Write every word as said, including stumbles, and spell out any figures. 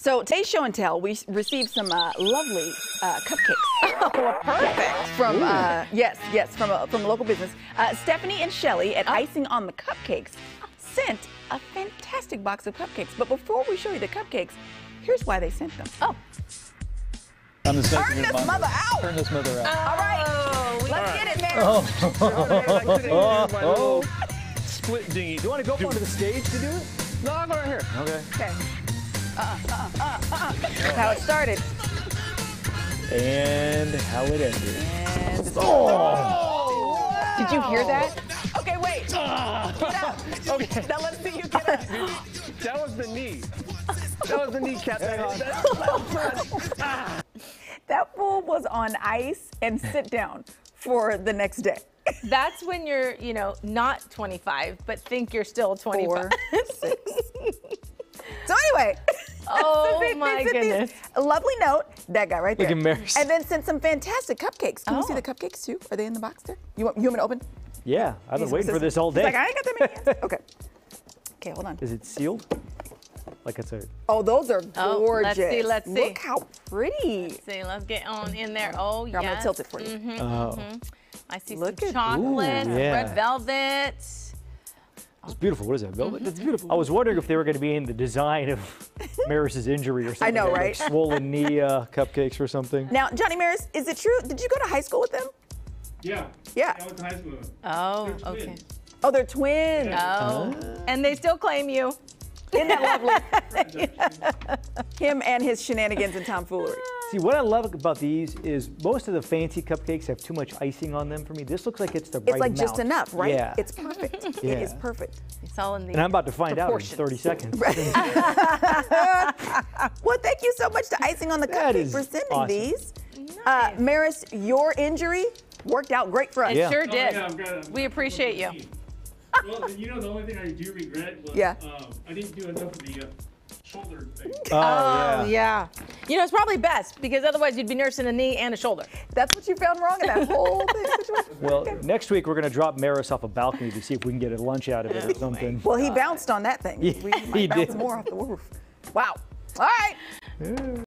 So today's show and tell, we received some uh, lovely uh, cupcakes. Oh, perfect. From, uh, yes, yes, from a, from a local business. Uh, Stephanie and Shelly at Icing on the Cupcakes sent a fantastic box of cupcakes. But before we show you the cupcakes, here's why they sent them. Oh. I'm just Turn this mother, mother out. Turn this mother out. All right. Oh, Let's right. get it, man. Oh. oh, oh. Split dinghy. Do you want to go up onto the stage to do it? No, I'll go right here. Okay. Okay. Uh-uh, uh-uh, uh-uh, uh-uh. That's how it started. And how it ended. And oh. Wow. Did you hear that? Okay, wait. Get up. Okay. Now let's see you get up. That was the knee. That was the kneecap. That fool was on ice and sit down for the next day. That's when you're, you know, not twenty-five, but think you're still twenty-five. Four, six. So anyway. Oh, so they, my they goodness. A lovely note. That guy right there. Look at Meris. And then sent some fantastic cupcakes. Can oh. you see the cupcakes too? Are they in the box there? You want, you want me to open? Yeah, I've been He's waiting for resistant. this all day. He's like, I ain't got that many hands. Okay. Okay, hold on. Is it sealed? Like it's a... Oh, those are Oh, gorgeous. let's see, let's see. Look how pretty. Let's see, let's get on in there. Oh, yeah. I'm going to tilt it for you. Mm-hmm, oh. mm-hmm. I see Look some at- chocolate, Ooh, yeah. red velvet. It's beautiful. What is that, velvet? It's beautiful. I was wondering if they were going to be in the design of Meris's injury or something. I know, like right? Swollen knee uh, cupcakes or something. Now, Johnny Meris, is it true? Did you go to high school with them? Yeah. Yeah. I went to high school with them. Oh, They're okay. twins. Oh, they're twins. Oh, and they still claim you. Isn't that lovely? Him and his shenanigans and tomfoolery. See, what I love about these is most of the fancy cupcakes have too much icing on them for me. This looks like it's the right It's like amount. just enough, right? Yeah. It's perfect. Yeah. It is perfect. It's all in the And I'm about to find out in proportions. thirty seconds. Well, thank you so much to Icing on the That Cupcake is for sending awesome. these. Uh, Meris, your injury worked out great for us. It Yeah. sure Oh, did. yeah, I've got- I've We got appreciate you. something to eat. Well, you know, the only thing I do regret was Yeah. um, I didn't do enough of the uh, shoulder thing. Oh, Oh, yeah. yeah. You know, it's probably best because otherwise you'd be nursing a knee and a shoulder. That's what you found wrong in that whole thing situation. Well, next week we're going to drop Meris off a balcony to see if we can get a lunch out of it or something. Well, he bounced on that thing. Yeah, we might he bounce did. more off the roof. Wow. All right.